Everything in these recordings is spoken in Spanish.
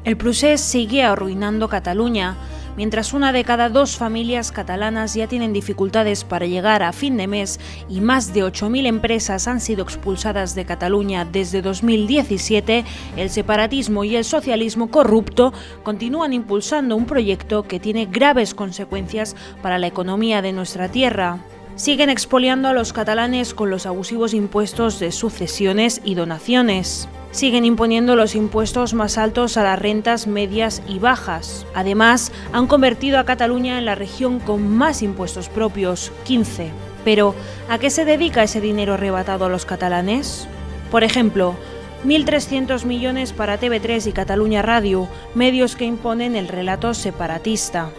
El procés sigue arruinando Cataluña. Mientras una de cada dos familias catalanas ya tienen dificultades para llegar a fin de mes y más de 8.000 empresas han sido expulsadas de Cataluña desde 2017, el separatismo y el socialismo corrupto continúan impulsando un proyecto que tiene graves consecuencias para la economía de nuestra tierra. Siguen expoliando a los catalanes con los abusivos impuestos de sucesiones y donaciones. Siguen imponiendo los impuestos más altos a las rentas medias y bajas. Además, han convertido a Cataluña en la región con más impuestos propios, 15. Pero, ¿a qué se dedica ese dinero arrebatado a los catalanes? Por ejemplo, 1.300 millones para TV3 y Catalunya Radio, medios que imponen el relato separatista.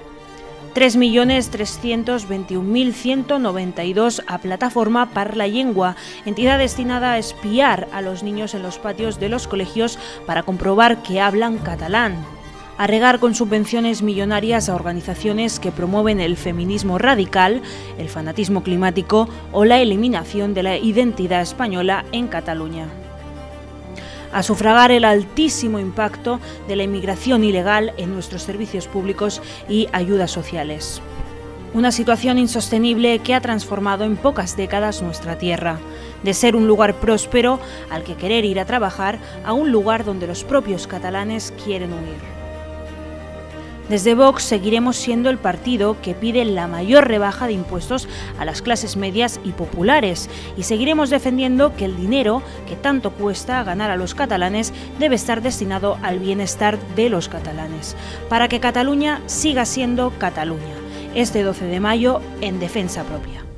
3.321.192 a Plataforma per la Llengua, entidad destinada a espiar a los niños en los patios de los colegios para comprobar que hablan catalán. A regar con subvenciones millonarias a organizaciones que promueven el feminismo radical, el fanatismo climático o la eliminación de la identidad española en Cataluña. A sufragar el altísimo impacto de la inmigración ilegal en nuestros servicios públicos y ayudas sociales. Una situación insostenible que ha transformado en pocas décadas nuestra tierra, de ser un lugar próspero al que querer ir a trabajar a un lugar donde los propios catalanes quieren huir. Desde Vox seguiremos siendo el partido que pide la mayor rebaja de impuestos a las clases medias y populares y seguiremos defendiendo que el dinero que tanto cuesta ganar a los catalanes debe estar destinado al bienestar de los catalanes, para que Cataluña siga siendo Cataluña. Este 12 de mayo en defensa propia.